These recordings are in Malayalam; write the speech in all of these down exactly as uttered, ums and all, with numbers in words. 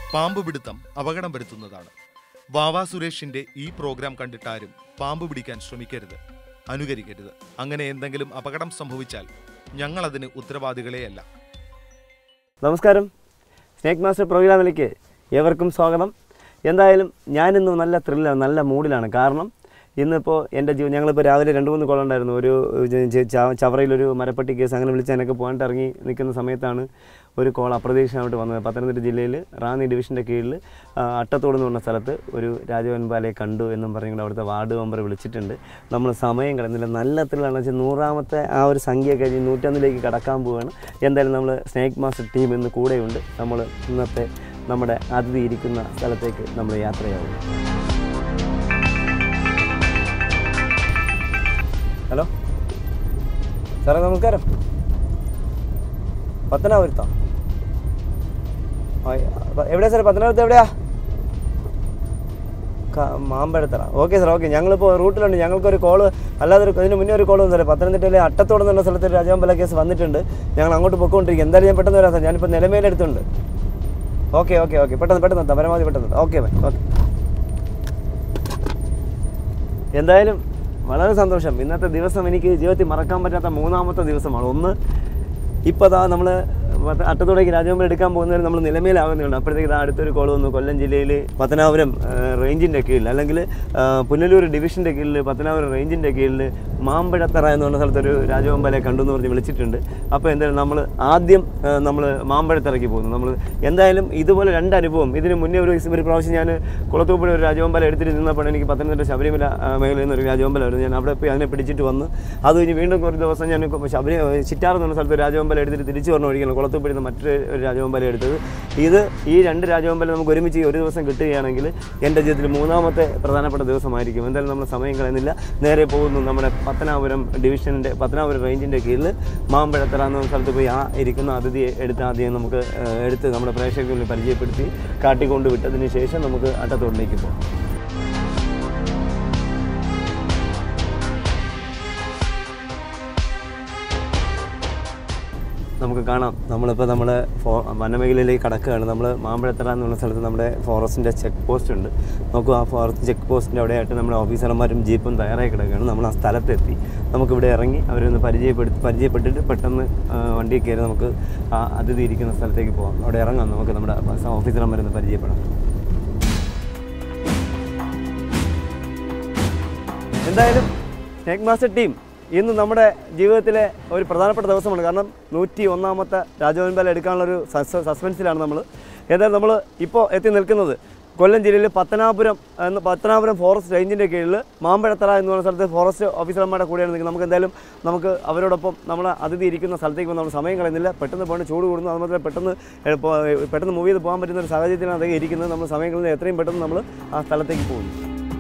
പാമ്പ് പിടുത്തം അപകടം വരുത്തുന്നതാണ്. വാവാ സുരേഷിന്റെ ഈ പ്രോഗ്രാം കണ്ടിട്ടാരും പാമ്പ് പിടിക്കാൻ ശ്രമിക്കരുത്, അനുകരിക്കരുത്. അങ്ങനെ എന്തെങ്കിലും അപകടം സംഭവിച്ചാൽ ഞങ്ങൾ അതിന് ഉത്തരവാദികളെയല്ല. നമസ്കാരം, സ്നേക് മാസ്റ്റർ പ്രോഗ്രാമിലേക്ക് ഏവർക്കും സ്വാഗതം. എന്തായാലും ഞാനിന്ന് നല്ല ത്രില്ലാണ്, നല്ല മൂഡിലാണ്. കാരണം ഇന്നിപ്പോൾ എൻ്റെ ജീവൻ ഞങ്ങളിപ്പോൾ രാവിലെ രണ്ട് മൂന്ന് കോൾ ഉണ്ടായിരുന്നു. ഒരു ചവറയിലൊരു മരപ്പട്ടി കേസ് അങ്ങനെ വിളിച്ച് എനിക്ക് പോകാനായിട്ട് ഇറങ്ങി നിൽക്കുന്ന സമയത്താണ് ഒരു കോൾ അപ്രതീക്ഷിതമായിട്ട് വന്നത്. പത്തനംതിട്ട ജില്ലയിൽ റാന്നി ഡിവിഷൻ്റെ കീഴിൽ അട്ടത്തോട് എന്ന് പറഞ്ഞ സ്ഥലത്ത് ഒരു രാജവൻപാലയെ കണ്ടു എന്നും പറഞ്ഞുകൊണ്ട് അവിടുത്തെ വാർഡ് മെമ്പർ വിളിച്ചിട്ടുണ്ട്. നമ്മൾ സമയം കിടന്നില്ല, നല്ല ത്രില്ലാണ്. വെച്ചാൽ നൂറാമത്തെ ആ ഒരു സംഖ്യ കഴിഞ്ഞ് നൂറ്റൊന്നിലേക്ക് കടക്കാൻ പോവുകയാണ്. എന്തായാലും നമ്മൾ സ്നേക് മാസ്റ്റർ ടീം ഇന്ന് കൂടെയുണ്ട്. നമ്മൾ ഇന്നത്തെ നമ്മുടെ അതിഥി ഇരിക്കുന്ന സ്ഥലത്തേക്ക് നമ്മൾ യാത്രയാവും. ഹലോ സാറേ, നമസ്കാരം. പത്തനാപുരത്താ? എവിടെയാ സാറേ? പത്തനാപുരത്ത് എവിടെയാ? മാമ്പഴത്തറ. Okay sir, okay. ഞങ്ങളിപ്പോൾ റൂട്ടിലുണ്ട്. ഞങ്ങൾക്കൊരു കോള് അല്ലാതെ ഇതിന് മുന്നേ ഒരു കോൾ വന്നു സാറേ. പത്തനംതിട്ടയിലെ അട്ടത്തോട് എന്നുള്ള സ്ഥലത്ത് രാജവൻപാല കേസ് വന്നിട്ടുണ്ട്. ഞങ്ങൾ അങ്ങോട്ട് പൊയ്ക്കൊണ്ടിരിക്കും. എന്തായാലും ഞാൻ പെട്ടെന്ന് വരാം സാർ. ഞാനിപ്പോൾ നിലമേലെടുത്തുണ്ട്. ഓക്കെ ഓക്കെ ഓക്കെ പെട്ടെന്ന് പെട്ടെന്ന് എത്താം, പരമാവധി പെട്ടെന്ന് എത്താം. Okay bye. ഓക്കെ. എന്തായാലും വളരെ സന്തോഷം. ഇന്നത്തെ ദിവസം എനിക്ക് ജീവിതത്തിൽ മറക്കാൻ പറ്റാത്ത മൂന്നാമത്തെ ദിവസമാണ്. ഒന്ന്, ഇപ്പോൾ അതാ നമ്മൾ അട്ടത്തോടേക്ക് രാജവൻപാല എടുക്കാൻ പോകുന്നവർ നമ്മൾ നിലമേലാകുന്നുണ്ട്. അപ്പോഴത്തേക്ക് ഇതാ അടുത്തൊരു കോൾ വന്നു. കൊല്ലം ജില്ലയിൽ പത്തനാപുരം റേഞ്ചിൻ്റെ കീഴിൽ, അല്ലെങ്കിൽ പുനലൂർ ഡിവിഷൻ്റെ കീഴിൽ പത്തനാപുരം റേഞ്ചിൻ്റെ കീഴിൽ മാമ്പഴത്തറ എന്ന് പറഞ്ഞ സ്ഥലത്തൊരു രാജവൻപാലയെ കണ്ടു എന്ന് പറഞ്ഞ് വിളിച്ചിട്ടുണ്ട്. അപ്പോൾ എന്തായാലും നമ്മൾ ആദ്യം നമ്മൾ മാമ്പഴത്തറയ്ക്ക് പോകുന്നു. നമ്മൾ എന്തായാലും ഇതുപോലെ രണ്ട് അനുഭവം. ഇതിന് മുന്നേ ഒരു ഒരു പ്രാവശ്യം ഞാൻ കുളത്തൂപ്പുഴ ഒരു രാജവൻപാല എടുത്തിട്ട് നിന്നപ്പോൾ എനിക്ക് പത്തനംതിട്ട ശബരിമല മേഖലയിൽ നിന്ന് ഒരു രാജവൻപാല വരുന്നു. ഞാൻ അവിടെ പോയി അതിനെ പിടിച്ചിട്ട് വന്ന് അത് കഴിഞ്ഞ് വീണ്ടും കുറച്ച് ദിവസം ഞാൻ ശബരി ചിറ്റാർ എന്ന് പറഞ്ഞ സ്ഥലത്ത് രാജവൻപാല എടുത്തിട്ട് തിരിച്ചു പറഞ്ഞ ഒഴിക്കണം കുളത്തൂപ്പുഴയിൽ നിന്ന് മറ്റൊരു ഒരു രാജവൻപാല എടുത്തത്. ഇത് ഈ രണ്ട് രാജവൻപാല നമുക്ക് ഒരുമിച്ച് ഒരു ദിവസം കിട്ടുകയാണെങ്കിൽ എൻ്റെ ജീവിതത്തിൽ മൂന്നാമത്തെ പ്രധാനപ്പെട്ട ദിവസമായിരിക്കും. എന്തായാലും നമ്മൾ സമയം കളയുന്നില്ല, നേരെ പോകുന്നു നമ്മുടെ പത്തനാപുരം ഡിവിഷൻ്റെ പത്തനാപുരം റേഞ്ചിൻ്റെ കീഴിൽ മാമ്പഴത്തറ എന്ന സ്ഥലത്ത് പോയി ആ ഇരിക്കുന്ന അതിഥിയെ എടുത്ത് ആദ്യം നമുക്ക് എടുത്ത് നമ്മുടെ പ്രേക്ഷകരിൽ പരിചയപ്പെടുത്തി കാട്ടിക്കൊണ്ട് വിട്ടതിന് ശേഷം നമുക്ക് അട്ടത്തോടിലേക്ക് പോകാം. നമുക്ക് കാണാം, നമ്മളിപ്പോൾ നമ്മൾ ഫോ വനമേഖലയിലേക്ക് കടക്കുകയാണ്. നമ്മൾ മാമ്പഴത്തറ എന്ന് പറഞ്ഞ സ്ഥലത്ത് നമ്മുടെ ഫോറസ്റ്റിൻ്റെ ചെക്ക് പോസ്റ്റ് ഉണ്ട്. നമുക്ക് ആ ഫോറസ്റ്റ് ചെക്ക് പോസ്റ്റിൻ്റെ അവിടെയായിട്ട് നമ്മുടെ ഓഫീസർമാരും ജീപ്പും തയ്യാറായി കിടക്കുകയാണ്. നമ്മൾ ആ സ്ഥലത്തെത്തി നമുക്കിവിടെ ഇറങ്ങി അവരൊന്ന് പരിചയപ്പെടുത്തി പരിചയപ്പെട്ടിട്ട് പെട്ടെന്ന് വണ്ടിയിൽ കയറി നമുക്ക് ആ അതിഥി ഇരിക്കുന്ന സ്ഥലത്തേക്ക് പോകാം. അവിടെ ഇറങ്ങാം, നമുക്ക് നമ്മുടെ ഓഫീസർമാരൊന്ന് പരിചയപ്പെടാം. എന്തായാലും സ്നേക് മാസ്റ്റർ ടീം ഇന്ന് നമ്മുടെ ജീവിതത്തിലെ ഒരു പ്രധാനപ്പെട്ട ദിവസമാണ്. കാരണം നൂറ്റി ഒന്നാമത്തെ രാജവൻപാല എടുക്കാനുള്ളൊരു സസ് സസ്പെൻസിലാണ് നമ്മൾ. ഏതായാലും നമ്മൾ ഇപ്പോൾ എത്തി നിൽക്കുന്നത് കൊല്ലം ജില്ലയിൽ പത്തനാപുരം എന്ന പത്തനാപുരം ഫോറസ്റ്റ് റേഞ്ചിൻ്റെ കീഴിൽ മാമ്പഴത്തറ എന്ന് പറയുന്ന സ്ഥലത്ത് ഫോറസ്റ്റ് ഓഫീസർമാരുടെ കൂടെയാണ് നിൽക്കുന്നത്. നമുക്ക് എന്തായാലും നമുക്ക് അവരോടൊപ്പം നമ്മൾ അതിഥി ഇരിക്കുന്ന സ്ഥലത്തേക്ക് നമ്മൾ സമയം കളയുന്നില്ല. പെട്ടെന്ന് പോകേണ്ട ചൂട് കൂടുന്നു. അതുപോലെ പെട്ടെന്ന് പെട്ടെന്ന് മൂവ് ചെയ്ത് പോകാൻ പറ്റുന്ന ഒരു സാഹചര്യത്തിലാണ് അദ്ദേഹം ഇരിക്കുന്നത്. നമ്മൾ സമയം കളയുന്നത് എത്രയും പെട്ടെന്ന് നമ്മൾ ആ സ്ഥലത്തേക്ക് പോകുന്നു.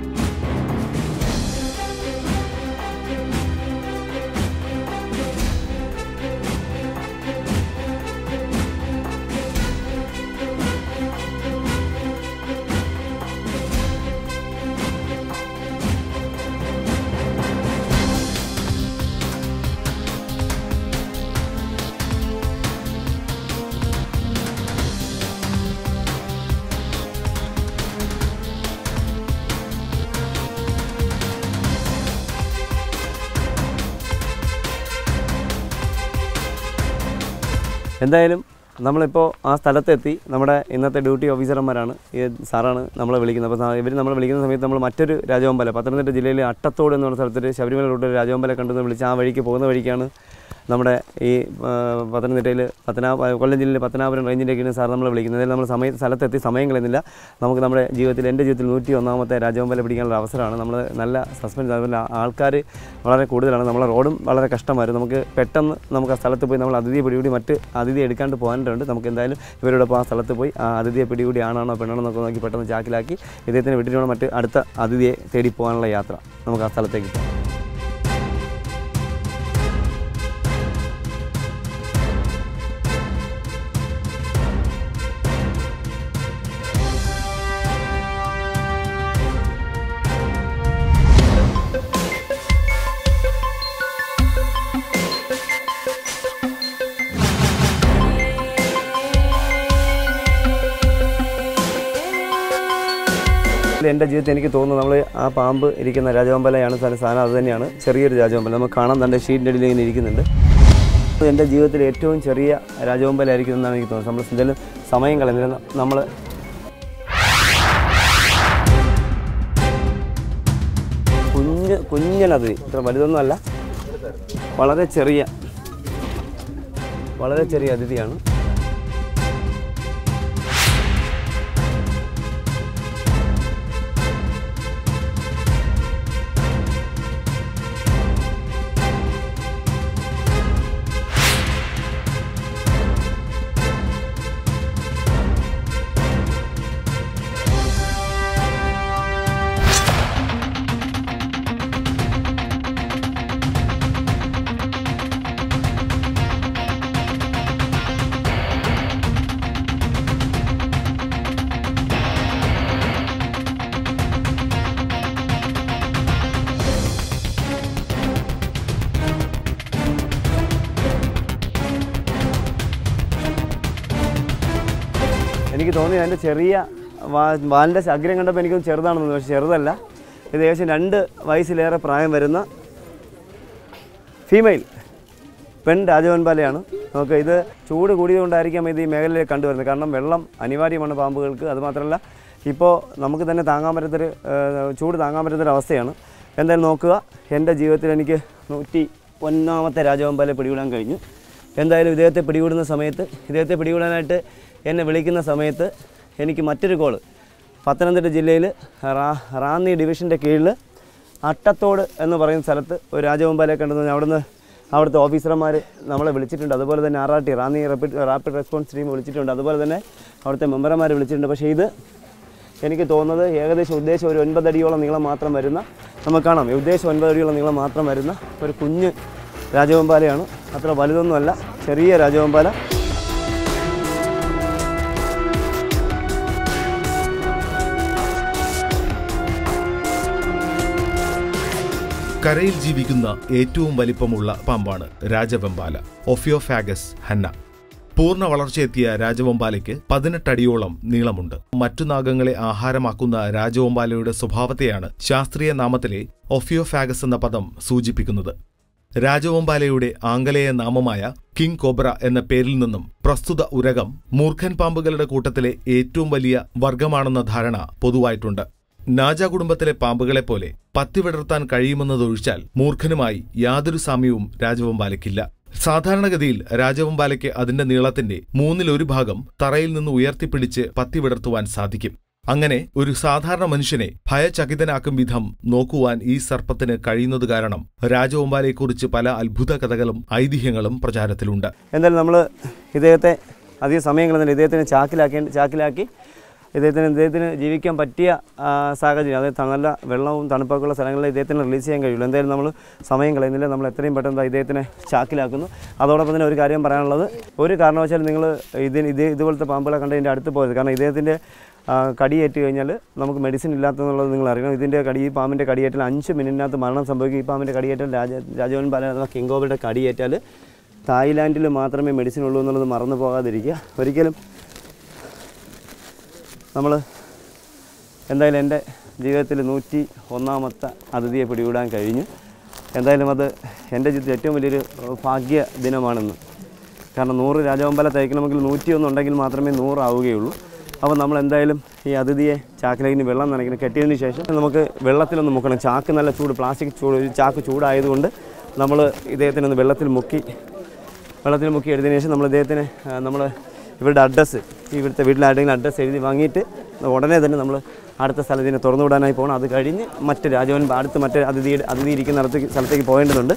എന്തായാലും നമ്മളിപ്പോൾ ആ സ്ഥലത്തെത്തി. നമ്മുടെ ഇന്നത്തെ ഡ്യൂട്ടി ഓഫീസർമാരാണ്, ഈ സാറാണ് നമ്മളെ വിളിക്കുന്നത്. അപ്പോൾ ഇവർ നമ്മൾ വിളിക്കുന്ന സമയത്ത് നമ്മൾ മറ്റൊരു രാജവൻപാല പത്തനംതിട്ട ജില്ലയിലെ അട്ടത്തോട് എന്ന് പറഞ്ഞ സ്ഥലത്തൊരു ശബരിമല റൂട്ടിൽ രാജവൻപാല കണ്ടെന്ന് വിളിച്ച് ആ വഴിക്ക് പോകുന്ന വഴിക്കാണ് നമ്മുടെ ഈ പത്തനംതിട്ടയിൽ പത്തനാ കൊല്ലം ജില്ലയിലെ പത്തനാപുരം റേഞ്ചിൻ്റെ കീഴിൽ സാർ നമ്മൾ വിളിക്കുന്നത്. നമ്മൾ സമയ സ്ഥലത്തെത്തി സമയം കളയുന്നില്ല. നമുക്ക് നമ്മുടെ ജീവിതത്തിൽ എൻ്റെ ജീവിതത്തിൽ നൂറ്റി ഒന്നാമത്തെ രാജവൻപാല പിടിക്കാനുള്ള അവസരമാണ്. നമ്മൾ നല്ല സസ്പെൻസ്, അതുപോലെ ആൾക്കാർ വളരെ കൂടുതലാണ്. നമ്മളെ റോഡും വളരെ കഷ്ടമായിരുന്നു. നമുക്ക് പെട്ടെന്ന് നമുക്ക് ആ സ്ഥലത്ത് പോയി നമ്മൾ അതിഥിയെ പിടികൂടി മറ്റ് അതിഥിയെ എടുക്കാണ്ട് പോകാനുണ്ട്. നമുക്ക് എന്തായാലും ഇവരോടൊപ്പം ആ സ്ഥലത്ത് പോയി ആ അതിഥിയെ പിടികൂടി ആണാണോ പെണ്ണാണോ എന്നൊക്കെ നോക്കി പെട്ടെന്ന് ചാക്കിലാക്കി ഇദ്ദേഹത്തിന് വിട്ടിട്ട് വേണം മറ്റ് അടുത്ത അതിഥിയെ തേടി പോകാനുള്ള യാത്ര. നമുക്ക് ആ സ്ഥലത്തേക്ക് പോകാം. എൻ്റെ ജീവിതത്തിൽ എനിക്ക് തോന്നുന്നു നമ്മൾ ആ പാമ്പ് ഇരിക്കുന്ന രാജവെമ്പാലയാണ് സാധനം, അത് തന്നെയാണ് ചെറിയൊരു രാജവെമ്പാല. നമുക്ക് കാണാൻ തൻ്റെ ഷീറ്റിൻ്റെ അടിയിൽ ഇങ്ങനെ ഇരിക്കുന്നുണ്ട്. എൻ്റെ ജീവിതത്തിൽ ഏറ്റവും ചെറിയ രാജവെമ്പാലായിരിക്കും എന്നാണ് എനിക്ക് തോന്നുന്നത്. നമ്മൾ എന്തെങ്കിലും സമയം കളയുന്നില്ല. നമ്മൾ കുഞ്ഞ് കുഞ്ഞനത് ഇത്ര വലുതൊന്നുമല്ല, വളരെ ചെറിയ വളരെ ചെറിയ അതിഥിയാണ്. എനിക്ക് തോന്നി അതിൻ്റെ ചെറിയ വാ വാലിൻ്റെ ശഗ്രം കണ്ടപ്പോൾ എനിക്കൊന്ന് ചെറുതാണെന്ന്, പക്ഷേ ചെറുതല്ല. ഇത് ഏകദേശം രണ്ട് വയസ്സിലേറെ പ്രായം വരുന്ന ഫീമെയിൽ പെൺ രാജവെമ്പാലയാണ്. നമുക്ക് ഇത് ചൂട് കൂടിയതുകൊണ്ടായിരിക്കാം ഇത് ഈ മേഖലയിൽ കണ്ടുവരുന്നത്. കാരണം വെള്ളം അനിവാര്യമാണ് പാമ്പുകൾക്ക്. അതുമാത്രമല്ല ഇപ്പോൾ നമുക്ക് തന്നെ താങ്ങാൻ പറ്റാത്തൊരു ചൂട് താങ്ങാൻ പറ്റാത്തൊരവസ്ഥയാണ്. എന്തായാലും നോക്കുക, എൻ്റെ ജീവിതത്തിൽ എനിക്ക് നൂറ്റി ഒന്നാമത്തെ രാജവെമ്പാലയെ പിടികൂടാൻ കഴിഞ്ഞു. എന്തായാലും ഇദ്ദേഹത്തെ പിടികൂടുന്ന സമയത്ത്, ഇദ്ദേഹത്തെ പിടികൂടാനായിട്ട് എന്നെ വിളിക്കുന്ന സമയത്ത് എനിക്ക് മറ്റൊരു കോള് പത്തനംതിട്ട ജില്ലയിൽ റാ റാന്നി ഡിവിഷൻ്റെ കീഴിൽ അട്ടത്തോട് എന്ന് പറയുന്ന സ്ഥലത്ത് ഒരു രാജവെമ്പാലയെ കണ്ടെന്ന് അവിടുന്ന് അവിടുത്തെ ഓഫീസർമാർ നമ്മളെ വിളിച്ചിട്ടുണ്ട്. അതുപോലെ തന്നെ R R T Ranni rapid rapid response team വിളിച്ചിട്ടുണ്ട്. അതുപോലെ തന്നെ അവിടുത്തെ മെമ്പർമാർ വിളിച്ചിട്ടുണ്ട്. പക്ഷേ ഇത് എനിക്ക് തോന്നുന്നത് ഏകദേശം ഉദ്ദേശം ഒരു ഒൻപതടിയോളം നീളം മാത്രം വരുന്ന, നമുക്ക് കാണാം ഉദ്ദേശം ഒൻപതടിയോളം നീളം മാത്രം വരുന്ന ഒരു കുഞ്ഞ് രാജവെമ്പാലയാണ്. അത്ര വലുതൊന്നുമല്ല, ചെറിയ രാജവെമ്പാല. കരയിൽ ജീവിക്കുന്ന ഏറ്റവും വലിപ്പമുള്ള പാമ്പാണ് രാജവെമ്പാല, ഒഫിയോഫാഗസ് ഹന്ന. പൂർണ്ണ വളർച്ചയെത്തിയ രാജവെമ്പാലയ്ക്ക് പതിനെട്ടടിയോളം നീളമുണ്ട്. മറ്റു നാഗങ്ങളെ ആഹാരമാക്കുന്ന രാജവെമ്പാലയുടെ സ്വഭാവത്തെയാണ് ശാസ്ത്രീയ നാമത്തിലെ ഒഫിയോഫാഗസ് എന്ന പദം സൂചിപ്പിക്കുന്നത്. രാജവെമ്പാലയുടെ ആംഗലേയ നാമമായ കിങ് കോബ്ര എന്ന പേരിൽ നിന്നും പ്രസ്തുത ഉരകം മൂർഖൻ പാമ്പുകളുടെ കൂട്ടത്തിലെ ഏറ്റവും വലിയ വർഗമാണെന്ന ധാരണ പൊതുവായിട്ടുണ്ട്. നാജ കുടുംബത്തിലെ പാമ്പുകളെപ്പോലെ പത്തിവിടർത്താൻ കഴിയുമെന്നതൊഴിച്ചാൽ മൂർഖനുമായി യാതൊരു സാമ്യവും രാജവെമ്പാലയ്ക്കില്ല. സാധാരണഗതിയിൽ രാജവെമ്പാലയ്ക്ക് അതിന്റെ നീളത്തിന്റെ മൂന്നിലൊരു ഭാഗം തറയിൽ നിന്ന് ഉയർത്തിപ്പിടിച്ച് പത്തിവിടർത്തുവാൻ സാധിക്കും. അങ്ങനെ ഒരു സാധാരണ മനുഷ്യനെ ഭയചകിതനാക്കും വിധം നോക്കുവാൻ ഈ സർപ്പത്തിന് കഴിയുന്നത് കാരണം രാജവെമ്പാലയെക്കുറിച്ച് പല അത്ഭുത കഥകളും ഐതിഹ്യങ്ങളും പ്രചാരത്തിലുണ്ട്. എന്തായാലും നമ്മൾ ഇദ്ദേഹത്തെ അധികം സമയങ്ങൾ ഇദ്ദേഹത്തിന് ചാക്കിലാക്കി ചാക്കിലാക്കി ഇദ്ദേഹത്തിന് ഇദ്ദേഹത്തിന് ജീവിക്കാൻ പറ്റിയ സാഹചര്യം, അതായത് നല്ല വെള്ളവും തണുപ്പൊക്കെയുള്ള സ്ഥലങ്ങളിൽ ഇദ്ദേഹത്തിന് റിലീസ് ചെയ്യാൻ കഴിയുള്ളൂ. എന്തായാലും നമ്മൾ സമയം കളയുന്നില്ല, നമ്മൾ എത്രയും പെട്ടെന്ന് ഇദ്ദേഹത്തിനെ ചാക്കിലാക്കുന്നു. അതോടൊപ്പം തന്നെ ഒരു കാര്യം പറയാനുള്ളത്, ഒരു കാരണവശാലും നിങ്ങൾ ഇതിന് ഇത് ഇതുപോലത്തെ പാമ്പുകളെ കണ്ട് ഇതിൻ്റെ അടുത്ത് പോയത്. കാരണം ഇദ്ദേഹത്തിൻ്റെ കടിയേറ്റ് കഴിഞ്ഞാൽ നമുക്ക് മെഡിസിൻ ഇല്ലാത്തതെന്നുള്ളത് നിങ്ങൾ അറിയണം. ഇതിൻ്റെ കടി ഈ പാമ്പിൻ്റെ കടിയേറ്റാൽ അഞ്ച് മിനിറ്റിനകത്ത് മരണം സംഭവിക്കും. ഈ പാമ്പിൻ്റെ കടിയേറ്റാൽ രാജ രാജവെമ്പാല അഥവാ കിങ് കോബ്രയുടെ കടിയേറ്റാൽ തായ്ലാൻഡിൽ മാത്രമേ മെഡിസിൻ ഉള്ളൂ എന്നുള്ളത് മറന്നു പോകാതിരിക്കുക. ഒരിക്കലും നമ്മൾ എന്തായാലും എൻ്റെ ജീവിതത്തിൽ നൂറ്റി ഒന്നാമത്തെ അതിഥിയെ പിടികൂടാൻ കഴിഞ്ഞു. എന്തായാലും അത് എൻ്റെ ജീവിതത്തിൽ ഏറ്റവും വലിയൊരു ഭാഗ്യ ദിനമാണെന്ന്. കാരണം നൂറ് രാജവെമ്പാല തയ്ക്കണമെങ്കിൽ നൂറ്റിയൊന്ന് ഉണ്ടെങ്കിൽ മാത്രമേ നൂറാവുകയുള്ളൂ. അപ്പോൾ നമ്മൾ എന്തായാലും ഈ അതിഥിയെ ചാക്കിലേക്ക് വെള്ളം നനയ്ക്കണം. കെട്ടിയതിന് ശേഷം നമുക്ക് വെള്ളത്തിലൊന്ന് മുക്കണം. ചാക്ക് നല്ല ചൂട്, പ്ലാസ്റ്റിക് ചൂട്, ചാക്ക് ചൂടായതുകൊണ്ട് നമ്മൾ ഇദ്ദേഹത്തിനൊന്ന് വെള്ളത്തിൽ മുക്കി വെള്ളത്തിൽ മുക്കി എടുത്തതിന് ശേഷം നമ്മൾ ഇദ്ദേഹത്തിന് നമ്മൾ ഇവരുടെ അഡ്രസ്സ്, ഇവിടുത്തെ വീട്ടിൽ ആരുടെങ്കിലും അഡ്രസ്സ് എഴുതി വാങ്ങിയിട്ട് ഉടനെ തന്നെ നമ്മൾ അടുത്ത സ്ഥലത്തിന് തുറന്നു വിടാനായി പോകണം. അത് കഴിഞ്ഞ് മറ്റ് രാജവൻ അടുത്ത് മറ്റ് അതിഥിയുടെ അതിഥി ഇരിക്കുന്ന അടുത്തേക്ക് സ്ഥലത്തേക്ക് പോകേണ്ടതുണ്ട്.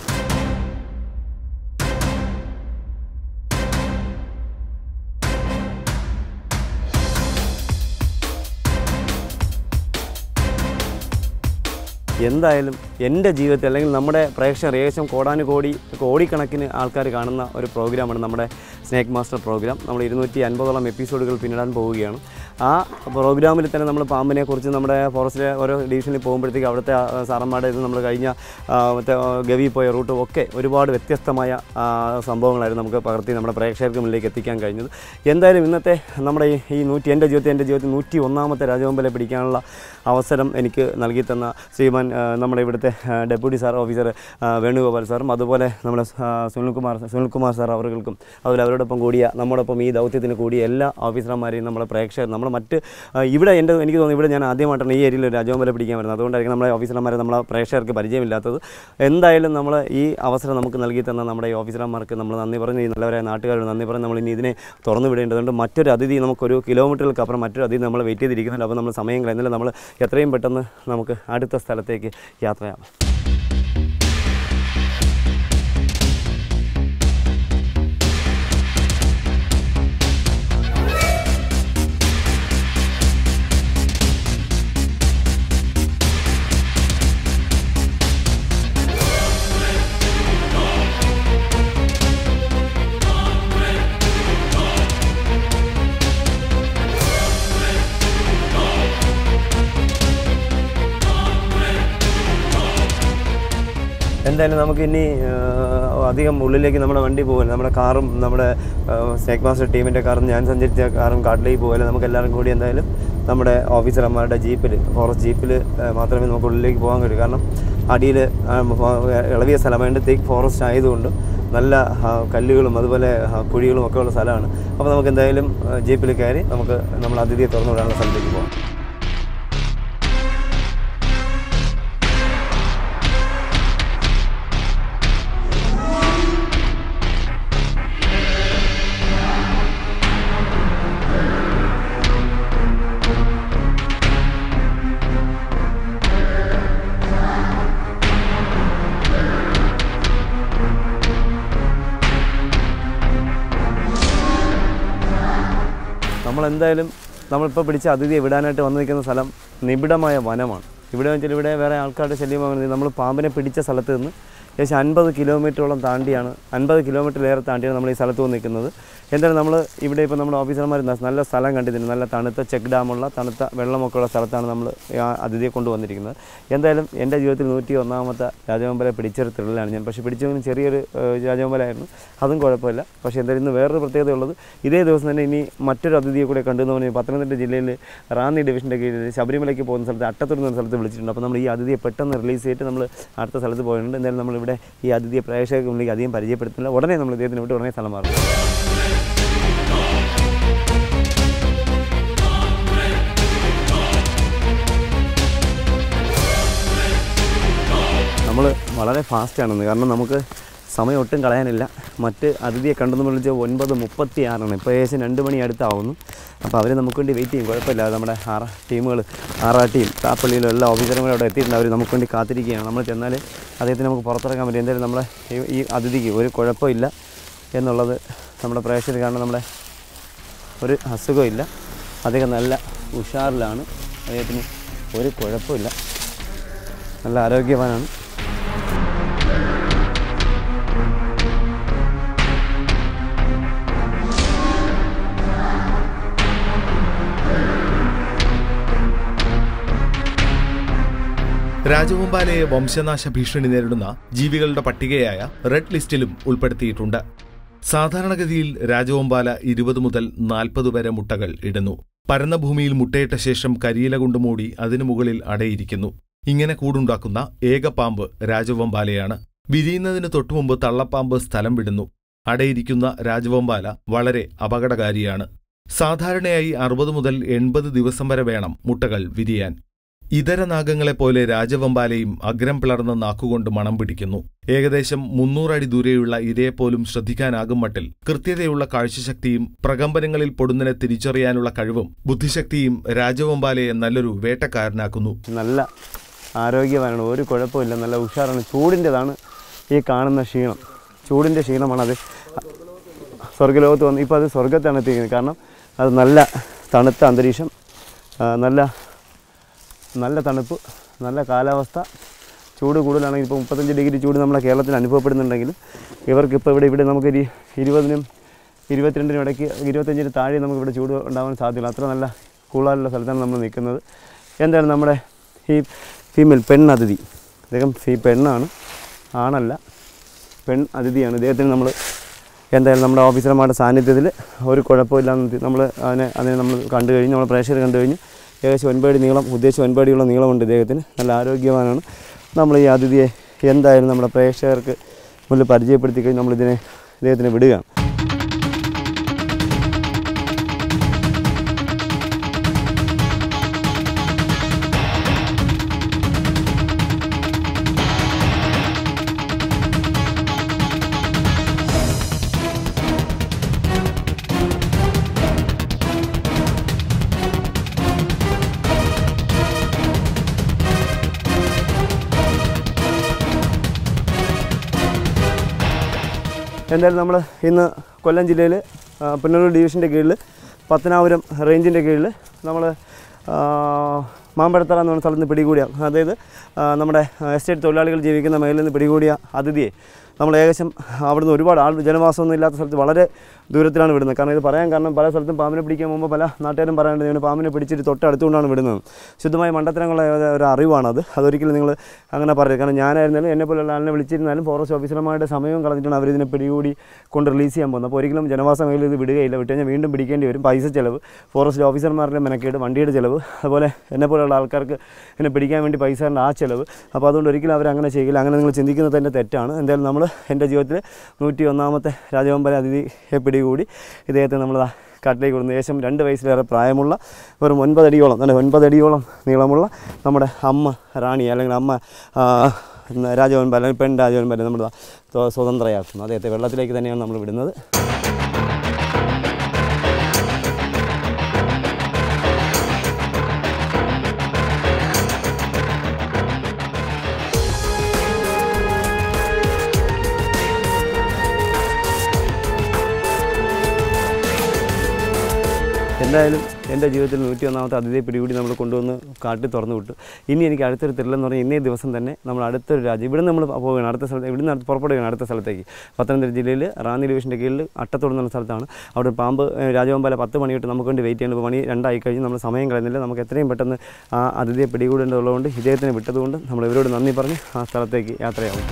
എന്തായാലും എൻ്റെ ജീവിതത്തിൽ അല്ലെങ്കിൽ നമ്മുടെ പ്രേക്ഷകർ ഏകദേശം കോടാനുകോടി കോടിക്കണക്കിന് ആൾക്കാർ കാണുന്ന ഒരു പ്രോഗ്രാമാണ് നമ്മുടെ സ്നേക്ക് മാസ്റ്റർ പ്രോഗ്രാം. നമ്മൾ ഇരുന്നൂറ്റി അൻപതോളം എപ്പിസോഡുകൾ പിന്നിടാൻ പോവുകയാണ്. ആ പ്രോഗ്രാമിൽ തന്നെ നമ്മൾ പാമ്പിനെ കുറിച്ച് നമ്മുടെ ഫോറസ്റ്റിലെ ഓരോ ഡിവിഷനിൽ പോകുമ്പോഴത്തേക്ക് അവിടുത്തെ സാറന്മാരുടെ ഇത് നമ്മൾ കഴിഞ്ഞ മറ്റേ ഗവി പോയ റൂട്ടും ഒക്കെ ഒരുപാട് വ്യത്യസ്തമായ സംഭവങ്ങളായിരുന്നു നമുക്ക് പകർത്തി നമ്മുടെ പ്രേക്ഷകർക്ക് മുന്നിലേക്ക് എത്തിക്കാൻ കഴിഞ്ഞത്. എന്തായാലും ഇന്നത്തെ നമ്മുടെ ഈ നൂറ്റി എൻ്റെ ജീവിതത്തിൽ എൻ്റെ ജീവിതത്തിൽ നൂറ്റി ഒന്നാമത്തെ രാജവെമ്പാലയെ പിടിക്കാനുള്ള അവസരം എനിക്ക് നൽകി തന്ന ശ്രീമാൻ നമ്മുടെ ഇവിടുത്തെ ഡെപ്യൂട്ടി സാർ ഓഫീസർ വേണുഗോപാൽ സാറും അതുപോലെ നമ്മുടെ സുനിൽകുമാർ സുനിൽകുമാർ സാർ അവർക്കും അതുപോലെ അവരോടൊപ്പം കൂടിയ നമ്മോടൊപ്പം ഈ ദൗത്യത്തിന് കൂടിയ എല്ലാ ഓഫീസർമാരെയും നമ്മുടെ പ്രേക്ഷകർ നമ്മൾ മറ്റ് ഇവിടെ എൻ്റെ എനിക്ക് തോന്നുന്നു ഇവിടെ ഞാൻ ആദ്യമായിട്ടാണ് ഈ ഏരിയയിൽ രാജവെമ്പാല പിടിക്കാൻ വരുന്നത്. അതുകൊണ്ടായിരിക്കും നമ്മളെ ഓഫീസർമാരെ നമ്മളെ പ്രേക്ഷകർക്ക് പരിചയമില്ലാത്തത്. എന്തായാലും നമ്മൾ ഈ അവസരം നമുക്ക് നൽകി തന്ന നമ്മുടെ ഈ ഓഫീസർമാർക്ക് നമ്മൾ നന്ദി പറഞ്ഞ് ഈ നല്ലവരായ നാട്ടുകാരോട് നന്ദി പറഞ്ഞ് നമ്മൾ ഇനി ഇതിനെ തുറന്നു വിടേണ്ടതുണ്ട്. മറ്റൊരു അതിഥി നമുക്കൊരു കിലോമീറ്ററുകൾക്കപ്പുറം മറ്റൊരു അതിഥി നമ്മൾ വെയിറ്റ് ചെയ്തിരിക്കുന്നുണ്ട്. അപ്പോൾ നമ്മൾ സമയം കളയുന്നില്ല. നമ്മൾ എത്രയും പെട്ടെന്ന് നമുക്ക് അടുത്ത സ്ഥലത്തേക്ക് യാത്രയാവാം. എന്തായാലും നമുക്ക് ഇനി അധികം ഉള്ളിലേക്ക് നമ്മുടെ വണ്ടി പോകില്ല. നമ്മുടെ കാറും നമ്മുടെ സ്നേക് മാസ്റ്റർ ടീമിൻ്റെ കാറും ഞാൻ സഞ്ചരിച്ച കാറും കാട്ടിലേക്ക് പോകില്ല. നമുക്ക് എല്ലാവരും കൂടി എന്തായാലും നമ്മുടെ ഓഫീസർമാരുടെ ജീപ്പിൽ ഫോറസ്റ്റ് ജീപ്പിൽ മാത്രമേ നമുക്ക് ഉള്ളിലേക്ക് പോകാൻ കഴിയൂ. കാരണം അടിയിൽ ഇളവിയ സ്ഥലമായിട്ട് തേക്ക് ഫോറസ്റ്റ് ആയതുകൊണ്ട് നല്ല കല്ലുകളും അതുപോലെ കുഴികളും ഒക്കെ ഉള്ള സ്ഥലമാണ്. അപ്പോൾ നമുക്ക് എന്തായാലും ജീപ്പിൽ കയറി നമുക്ക് നമ്മൾ അതിഥിയെ തുറന്നു വിടാനുള്ള സ്ഥലത്തേക്ക് പോകാം. നമ്മളെന്തായാലും നമ്മളിപ്പോൾ പിടിച്ച അതിഥിയെ വിടാനായിട്ട് വന്നു നിൽക്കുന്ന സ്ഥലം നിബിഡമായ വനമാണ്. ഇവിടെ വെച്ചാൽ ഇവിടെ വേറെ ആൾക്കാരുടെ ശല്യമാകുന്നത് നമ്മൾ പാമ്പിനെ പിടിച്ച സ്ഥലത്ത് നിന്ന് ഏകദേശം അൻപത് കിലോമീറ്ററോളം താണ്ടിയാണ് അൻപത് കിലോമീറ്ററിലേറെ താണ്ടിയാണ് നമ്മൾ ഈ സ്ഥലത്ത് വന്ന് നിൽക്കുന്നത്. എന്തായാലും നമ്മൾ ഇവിടെ ഇപ്പോൾ നമ്മുടെ ഓഫീസർമാർ നല്ല സ്ഥലം കണ്ടിട്ടുണ്ട്. നല്ല തണുത്ത ചെക്ക് ഡാമുള്ള തണുത്ത വെള്ളമൊക്കെ ഉള്ള സ്ഥലത്താണ് നമ്മൾ അതിഥിയെ കൊണ്ടുവന്നിരിക്കുന്നത്. എന്തായാലും എൻ്റെ ജീവിതത്തിൽ നൂറ്റി ഒന്നാമത്തെ രാജവെമ്പാല പിടിച്ചൊരു ത്രില്ലാണ് ഞാൻ. പക്ഷേ പിടിച്ചതിന് ചെറിയൊരു രാജവെമ്പാലായിരുന്നു, അതും കുഴപ്പമില്ല. പക്ഷേ എന്തായാലും ഇന്ന് വേറൊരു പ്രത്യേകത ഉള്ളത് ഇതേ ദിവസം തന്നെ ഇനി മറ്റൊരു അതിഥിയെ കൂടെ കണ്ടെന്ന് പറഞ്ഞാൽ പത്തനംതിട്ട ജില്ലയിൽ റാന്നി ഡിവിഷൻ്റെ കീഴിൽ ശബരിമലയ്ക്ക് പോകുന്ന സ്ഥലത്ത് അട്ടത്തൂർ എന്ന സ്ഥലത്ത് വിളിച്ചിട്ടുണ്ട്. അപ്പോൾ നമ്മൾ ഈ അതിഥിയെ പെട്ടെന്ന് റിലീസ് ചെയ്തിട്ട് നമ്മൾ അടുത്ത സ്ഥലത്ത് പോയിട്ടുണ്ട്. എന്തായാലും നമ്മളിവിടെ ഈ അതിഥിയെ പ്രേക്ഷകർക്ക് മുന്നിലേക്ക് അധികം പരിചയപ്പെടുത്തുന്നില്ല. ഉടനെ നമ്മൾ ഇദ്ദേഹത്തിന് വിട്ട് ഉടനെ സ്ഥലം മാറും. നമ്മൾ വളരെ ഫാസ്റ്റാണെന്ന്, കാരണം നമുക്ക് സമയം ഒട്ടും കളയാനില്ല. മറ്റ് അതിഥിയെ കണ്ടെന്ന് വിളിച്ച് ഒൻപത് മുപ്പത്തി ആറാണ്, ഇപ്പോൾ ഏകദേശം രണ്ട് മണി അടുത്താവുന്നു. അപ്പോൾ അവർ നമുക്ക് വേണ്ടി വെയിറ്റ് ചെയ്യും, കുഴപ്പമില്ല. നമ്മുടെ ആറ ടീമുകൾ ആറാ ടീം താപ്പള്ളിയിലും എല്ലാ ഓഫീസർമാരും അവിടെ എത്തിയിട്ടുണ്ട്. അവർ നമുക്ക് വേണ്ടി കാത്തിരിക്കുകയാണ്. നമ്മൾ ചെന്നാൽ അദ്ദേഹത്തിന് നമുക്ക് പുറത്തിറങ്ങാൻ പറ്റും. എന്തായാലും നമ്മളെ ഈ അതിഥിക്ക് ഒരു കുഴപ്പമില്ല എന്നുള്ളത് നമ്മുടെ പ്രേക്ഷകർ കാരണം നമ്മുടെ ഒരു അസുഖമില്ല. അദ്ദേഹം നല്ല ഉഷാറിലാണ്, അദ്ദേഹത്തിന് ഒരു കുഴപ്പമില്ല, നല്ല ആരോഗ്യവാനാണ്. രാജവെമ്പാലയെ വംശനാശ ഭീഷണി നേരിടുന്ന ജീവികളുടെ പട്ടികയായ റെഡ് ലിസ്റ്റിലും ഉൾപ്പെടുത്തിയിട്ടുണ്ട്. സാധാരണഗതിയിൽ രാജവെമ്പാല ഇരുപത് മുതൽ നാൽപ്പത് വരെ മുട്ടകൾ ഇടുന്നു. പരന്ന ഭൂമിയിൽ മുട്ടയിട്ട ശേഷം കരിയില കൊണ്ട് മൂടി അതിനു മുകളിൽ അടയിരിക്കുന്നു. ഇങ്ങനെ കൂടുണ്ടാക്കുന്ന ഏക പാമ്പ് രാജവെമ്പാലയാണ്. വിരിയുന്നതിന് തൊട്ടുമുമ്പ് തള്ളപ്പാമ്പ് സ്ഥലം വിടുന്നു. അടയിരിക്കുന്ന രാജവെമ്പാല വളരെ അപകടകാരിയാണ്. സാധാരണയായി അറുപത് മുതൽ എൺപത് ദിവസം വരെ വേണം മുട്ടകൾ വിരിയാൻ. ഇതര നാഗങ്ങളെപ്പോലെ രാജവെമ്പാലയും അഗ്രം പിളർന്ന നാക്കുകൊണ്ട് മണം പിടിക്കുന്നു. ഏകദേശം മുന്നൂറടി ദൂരെയുള്ള ഇരയെപ്പോലും ശ്രദ്ധിക്കാനാകും മട്ടിൽ കൃത്യതയുള്ള കാഴ്ചശക്തിയും പ്രകമ്പനങ്ങളിൽ പൊടുന്നതിനെ തിരിച്ചറിയാനുള്ള കഴിവും ബുദ്ധിശക്തിയും രാജവെമ്പാലയെ നല്ലൊരു വേട്ടക്കാരനാക്കുന്നു. നല്ല ആരോഗ്യവാനാണ്, ഒരു കുഴപ്പമില്ല, നല്ല ഉഷാറാണ്. ചൂടിൻ്റെതാണ് ഈ കാണുന്ന ക്ഷീണം, ചൂടിൻ്റെ ക്ഷീണമാണത്. സ്വർഗ്ഗലോകത്ത് വന്ന് ഇപ്പോൾ അത് സ്വർഗ്ഗത്താണ് എത്തിക്കുന്നത്. കാരണം അത് നല്ല തണുത്ത അന്തരീക്ഷം, നല്ല നല്ല തണുപ്പ്, നല്ല കാലാവസ്ഥ. ചൂട് കൂടുതലാണെങ്കിൽ ഇപ്പോൾ മുപ്പത്തഞ്ച് ഡിഗ്രി ചൂട് നമ്മളെ കേരളത്തിൽ അനുഭവപ്പെടുന്നുണ്ടെങ്കിലും ഇവർക്കിപ്പോൾ ഇവിടെ ഇവിടെ നമുക്ക് ഇരുപതിനും ഇരുപത്തിരണ്ടിനും ഇടയ്ക്ക് ഇരുപത്തഞ്ചിന് താഴെ നമുക്കിവിടെ ചൂട് ഉണ്ടാവാൻ സാധ്യതയില്ല. അത്ര നല്ല കൂളാലുള്ള സ്ഥലത്താണ് നമ്മൾ നിൽക്കുന്നത്. എന്താണ് നമ്മുടെ ഈ ഫീമെയിൽ പെണ്ണതിഥി, അദ്ദേഹം ഫീ പെണ്ണാണ്, ആണല്ല, പെൺ അതിഥിയാണ്. ഇദ്ദേഹത്തിന് നമ്മൾ എന്തായാലും നമ്മുടെ ഓഫീസർമാരുടെ സാന്നിധ്യത്തിൽ ഒരു കുഴപ്പമില്ലാന്ന് നമ്മൾ അതിനെ അതിനെ നമ്മൾ കണ്ടു കഴിഞ്ഞു, നമ്മൾ പ്രേക്ഷകർ കണ്ടു കഴിഞ്ഞു. ഏകദേശം ഒൻപത് നീളം, ഉദ്ദേശിച്ച ഒൻപടിയുള്ള നീളമുണ്ട് ഇദ്ദേഹത്തിന്, നല്ല ആരോഗ്യവാനാണ്. നമ്മൾ ഈ അതിഥിയെ എന്തായാലും നമ്മുടെ പ്രേക്ഷകർക്ക് മുന്നിൽ പരിചയപ്പെടുത്തി കഴിഞ്ഞ് നമ്മളിതിനെ ഇദ്ദേഹത്തിന് വിടുകയാണ്. എന്തായാലും നമ്മൾ ഇന്ന് കൊല്ലം ജില്ലയിൽ പുനലൂർ ഡിവിഷൻ്റെ കീഴിൽ പത്തനാപുരം റേഞ്ചിൻ്റെ കീഴിൽ നമ്മൾ മാമ്പഴത്തറ എന്ന് പറഞ്ഞ സ്ഥലത്ത് നിന്ന് പിടികൂടിയ, അതായത് നമ്മുടെ എസ്റ്റേറ്റ് തൊഴിലാളികൾ ജീവിക്കുന്ന മേഖലയിൽ നിന്ന് പിടികൂടിയ അതിഥിയെ നമ്മൾ ഏകദേശം അവിടുന്ന് ഒരുപാട് ആൾ ജനവാസമൊന്നും ഇല്ലാത്ത സ്ഥലത്ത് വളരെ ദൂരത്തിലാണ് വിടുന്നത്. കാരണം ഇത് പറയാൻ കാരണം പല സ്ഥലത്തും പാമ്പിനെ പിടിക്കാൻ പോകുമ്പോൾ പല നാട്ടുകാരും പറയാനുണ്ട് ഇവന് പാമ്പിനെ പിടിച്ചിട്ട് തൊട്ടടുത്തുകൊണ്ടാണ് വിടുന്നത്. ശുദ്ധമായ മണ്ടത്തരങ്ങളുള്ള ഒരു അറിവാണത്. അതൊരിക്കലും നിങ്ങൾ അങ്ങനെ പറയരുത്. കാരണം ഞാനായിരുന്നാലും എന്നെപ്പോലുള്ള ആളിനെ വിളിച്ചിരുന്നാലും ഫോറസ്റ്റ് ഓഫീസർമാരുടെ സമയവും കളഞ്ഞിട്ടാണ് അവരിതിനെ പിടികൂടി കൊണ്ട് റിലീസ് ചെയ്യാൻ പോകുന്നത്. അപ്പോൾ ഒരിക്കലും ജനവാസ മേഖലയിൽ ഇത് വിടുകയില്ല. വിട്ട് കഴിഞ്ഞാൽ വീണ്ടും പിടിക്കേണ്ടി വരും. പൈസ ചിലവ്, ഫോറസ്റ്റ് ഓഫീസർമാരുടെ മെനക്കേട്, വണ്ടിയുടെ ചിലവ്, അതുപോലെ എന്നെപ്പോലുള്ള ആൾക്കാർക്ക് എന്നെ പിടിക്കാൻ വേണ്ടി പൈസയുടെ ആ ചിലവ്. അപ്പോൾ അതുകൊണ്ട് ഒരിക്കലും അവരങ്ങനെ ചെയ്യില്ല. അങ്ങനെ നിങ്ങൾ ചിന്തിക്കുന്നത് തന്നെ തെറ്റാണ്. എന്തായാലും നമ്മൾ എൻ്റെ ജീവിതത്തിൽ നൂറ്റി ഒന്നാമത്തെ രാജവെമ്പാല അതിഥിയെ പിടികൂടി ഇദ്ദേഹത്തെ നമ്മൾ കാട്ടിലേക്ക് കൊടുക്കുന്നത്. ഏകദേശം രണ്ട് വയസ്സിലേറെ പ്രായമുള്ള വെറും ഒൻപതടിയോളം നല്ല ഒൻപതടിയോളം നീളമുള്ള നമ്മുടെ അമ്മ റാണി അല്ലെങ്കിൽ അമ്മ രാജവെമ്പാല അല്ലെങ്കിൽ പെൺ രാജവെമ്പാല നമ്മൾ സ്വതന്ത്രയാക്കുന്നു. അദ്ദേഹത്തെ വെള്ളത്തിലേക്ക് തന്നെയാണ് നമ്മൾ വിടുന്നത്. എന്തായാലും എൻ്റെ ജീവിതത്തിൽ നൂറ്റി ഒന്നാമത്തെ അതിഥിയെ പിടികൂടി നമ്മൾ കൊണ്ടുവന്ന് കാട്ടി തുറന്നു വിട്ടു. ഇനി എനിക്ക് അടുത്തൊരു ത്രില്ലെന്ന് പറഞ്ഞാൽ ഇന്നേ ദിവസം തന്നെ നമ്മൾ അടുത്തൊരു രാജ്യം ഇവിടെ നമ്മൾ പോവുകയാണ്, അടുത്ത സ്ഥലത്ത് ഇവിടുന്ന് അടുത്ത് പുറപ്പെടുകയാണ് അടുത്ത സ്ഥലത്തേക്ക്. പത്തനംതിട്ട ജില്ലയിൽ റാന്നി ഡിവിഷൻ്റെ കീഴിൽ അട്ടത്തോട് എന്ന സ്ഥലത്താണ്. അവിടെ പാമ്പ് രാജവെമ്പാല പത്ത് മണി തൊട്ട് നമുക്ക് വേണ്ടി വെയിറ്റ് ചെയ്യുന്നത്. മണി രണ്ടായി കഴിഞ്ഞ് നമ്മൾ സമയം കളയുന്നില്ല. നമുക്ക് എത്രയും പെട്ടെന്ന് ആ അതിഥിയെ പിടികൂടേണ്ടതുള്ളതുകൊണ്ട് ഇദ്ദേഹത്തിന് വിട്ടതുകൊണ്ട് നമ്മൾ ഇവരോട് നന്ദി പറഞ്ഞ് ആ സ്ഥലത്തേക്ക് യാത്രയാവും.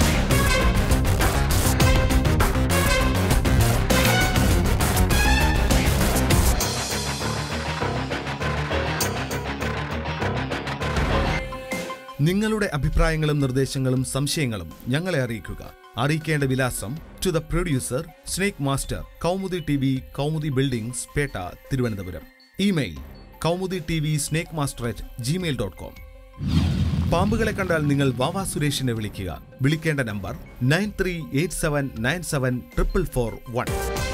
നിങ്ങളുടെ അഭിപ്രായങ്ങളും നിർദ്ദേശങ്ങളും സംശയങ്ങളും ഞങ്ങളെ അറിയിക്കുക. അറിയിക്കേണ്ട വിലാസം: to the producer, snake master, Kaumudi T V, Kaumudi buildings, Petta, Thiruvananthapuram. Email: Kaumudi T V snake master at gmail dot com. പാമ്പുകളെ കണ്ടാൽ നിങ്ങൾ വാവാ സുരേഷിനെ വിളിക്കുക. വിളിക്കേണ്ട number nine three eight seven nine seven triple four one.